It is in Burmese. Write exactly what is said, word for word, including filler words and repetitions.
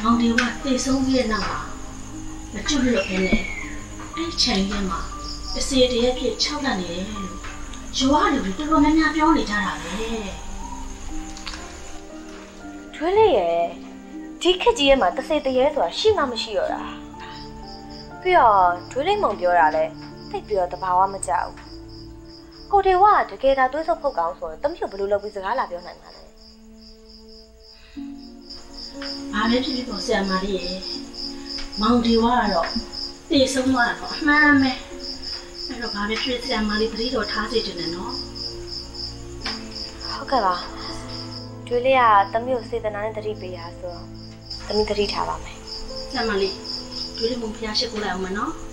မောင်ဒီဝတေဆုံးပြီးတဲ့နောက်မှာမကျွတ်လွတ်ခင်းနဲ့အဲ့ချိန်ရမှာအစီတည်းဖြစ်၆လနေတယ်လို့ရွာလူတွေတော်တော်များများပြောနေကြတာပဲထွေးလေးရဲ့ဒီခက်ကြီးရဲ့မှာတစေတရေဆိုတာရှိမှမရှိတော့တာပြီးတော့ထွေးလေးမောင်ပြောတာလဲတိတ်ပြီးတော့တဘာဝမကြောက်ကိုတေဝကတကယ်သာသွေးဆုပ်ဖုတ်ကောင်းဆိုတော့တမျိုးဘယ်လိုလုပ်ပြီးစကားလာပြောနိုင်မှာလဲဘာပဲဖြစ်ဖြစ်ပေါ့ဆရာမလေးရဲ့မောင်ဒီဝကတော့တေဆုံးသွားတာတော့အမှန်ပဲအဲ့တော့ဘာပဲဖြစ်ဆရာမလေးသတိတော်ထားစေချင်တယ်နော်ဟုတ်ကဲ့ပါကျွေးလေးကတမျိုးစေတနာနဲ့သတိပေးရဆိုတော့တမီးသတိထားပါမယ်ဆရာမလေးကျွေးလေးမဖျားရှိခိုးလိုက်အောင်မနော်